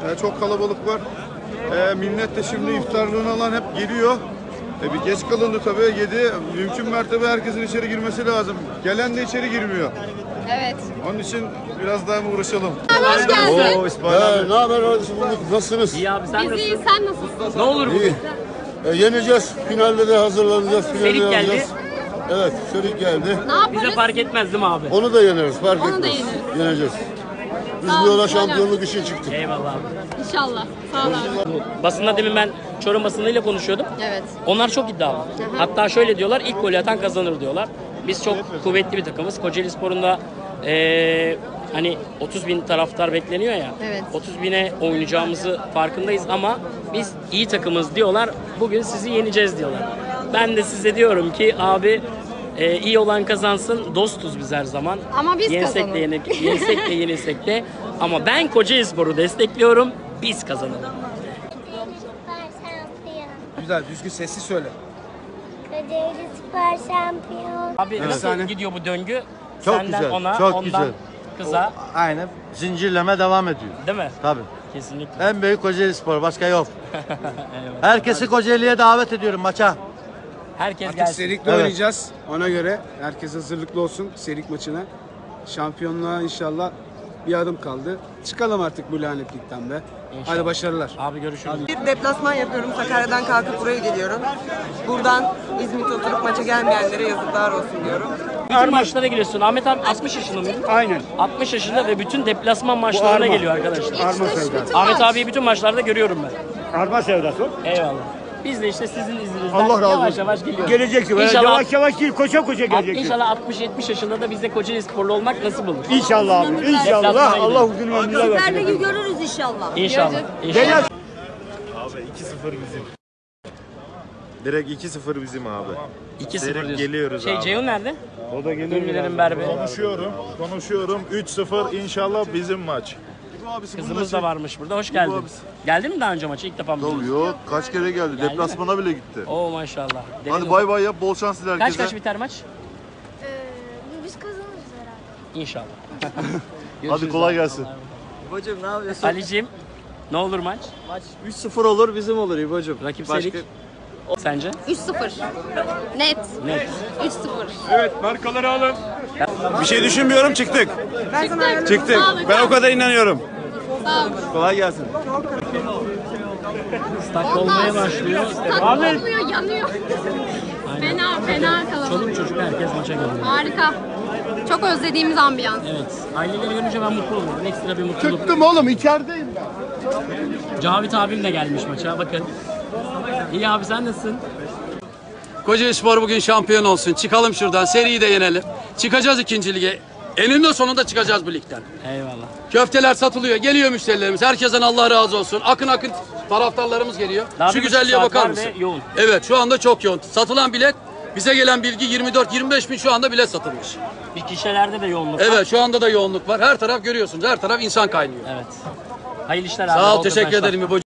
Çok kalabalık var. Millet de şimdi iftarlığını alan hep geliyor. Bir geç kalındı tabii. 7. Mümkün mertebe herkesin içeri girmesi lazım. Gelen de içeri girmiyor. Evet. Onun için biraz daha mı uğraşalım? Hoş geldin. Oo, İsmail abi. Ne haber kardeşim? Nasılsınız? İyi abi sen Biz nasılsın? iyiyiz, sen nasılsın? Ne olur İyi. Yeneceğiz. Finalde de hazırlanacağız. Finalde Ferik geldi. alacağız. Evet, Ferik geldi. Ne yaparız? Bize fark etmez değil mi abi? Onu da yeneriz. Fark Onu da etmez. yeneriz. Yeneceğiz. Biz Sağ bu ol, yola İsmail şampiyonluk için çıktık. Eyvallah abi. İnşallah. Sağ ol abi. Basında demin ben Çorum basınıyla konuşuyordum. Evet. Onlar çok iddialı. Hatta şöyle diyorlar, ilk golü atan kazanır diyorlar. Biz çok kuvvetli bir takımız. Kocaelispor'un da hani 30.000 taraftar bekleniyor ya. Evet. 30.000'e oynayacağımızı farkındayız ama biz iyi takımız diyorlar. Bugün sizi yeneceğiz diyorlar. Ben de size diyorum ki abi iyi olan kazansın. Dostuz biz her zaman. Ama biz yensek kazanalım. Yensek de yenilsek de. Ama ben Kocaelispor'u destekliyorum. Biz kazanalım. Şampiyon. Güzel, düzgün sessiz söyle. Kocaeli Spor şampiyon. Abi nasıl gidiyor bu döngü? Çok Senden güzel, ona, çok ondan güzel. kıza, Aynen. Zincirleme devam ediyor. değil mi? Tabii. Kesinlikle. En büyük Kocaelispor, başka yok. Herkesi Kocaeli'ye davet ediyorum maça. Herkes Artık gelsin. Serik'le Evet. oynayacağız. Ona göre herkes hazırlıklı olsun Serik maçına. Şampiyonluğa inşallah bir adım kaldı. Çıkalım artık bu lanetlikten be. İnşallah. Hadi başarılar. Abi görüşürüz. Bir deplasman yapıyorum. Sakarya'dan kalkıp buraya geliyorum. Buradan İzmit'e oturup maça gelmeyenlere yazıklar olsun diyorum. Bütün maçlara geliyorsun. Ahmet abi 60 yaşında mı? Aynen. 60 yaşında ve bütün deplasman maçlarına geliyor arkadaşlar. Arma sevdası. Ahmet abiyi bütün maçlarda görüyorum ben. Arma sevdası. Eyvallah. Biz de işte sizin izninizden Allah razı yavaş olsun. yavaş geliyoruz. Geleceksin. İnşallah, Yavaş yavaş değil, koşa koşa geleceksin. inşallah 60-70 yaşında da bize Kocaeli sporlu olmak nasip olur. İnşallah abi. Deplasmana İnşallah. gidelim. Allah uzun ömürler versin. Ligi görürüz inşallah. İnşallah. İnşallah. Abi 2-0 bizim. Direkt 2-0 bizim abi. 2-0 diyorsun. geliyoruz abi. Ceyhun nerede? O da gelir. Ünlülerin berberi. Konuşuyorum. 3-0 inşallah bizim maç. Kızımız da varmış burada. Hoş geldin. Geldin mi daha önce maça? İlk defa mı? gidiyorsun? Yok, kaç kere geldi. Deplasmana bile gitti. Oo maşallah. Hadi Denedim. bay bay yap, bol şans diler herkese. Kaç biter maç? Biz kazanırız herhalde. İnşallah. Hadi kolay gelsin. İbo'cum ne yapıyorsun? Ali'cim ne olur maç? Maç 3-0 olur bizim olur İbo'cum. Rakip Başka... Serik. Sence? 3-0. Net. Net. 3-0. Bir şey düşünmüyorum, çıktık. Çıktık. Sağ ol, Ben o kadar inanıyorum. Sağ ol. Kolay gelsin. Stak olmaya başlıyor. Olmuyor, yanıyor. Fena kalabalık. Çoluk çocuk herkes maça geliyor. Harika. Çok özlediğimiz ambiyans. Evet. Aileleri görünce ben mutlu oluyorum. Ekstra bir mutluluk. Çıktım oğlum, içerideyim ben. Cavit abim de gelmiş maça. Bakın. İyi abi sen nasılsın? Kocaelispor bugün şampiyon olsun. Çıkalım şuradan. Seriyi de yenelim. Çıkacağız 2. lige. Eninde sonunda çıkacağız bu ligden. Eyvallah. Köfteler satılıyor. Geliyor müşterilerimiz. Herkesten Allah razı olsun. Akın akın taraftarlarımız geliyor. Daha Şu bir güzelliğe buçuk saat bakar var mısın? ve yoğun. Evet, şu anda çok yoğun. Satılan bilet, bize gelen bilgi 24-25 bin şu anda bilet satılmış. Bir kişilerde de yoğunluk var. Evet, şu anda da yoğunluk var. Her taraf görüyorsunuz. Her taraf insan kaynıyor. Evet. Hayırlı işler abi. Sağ ol, bol teşekkür kazançlar. ederim İbo'cuğum.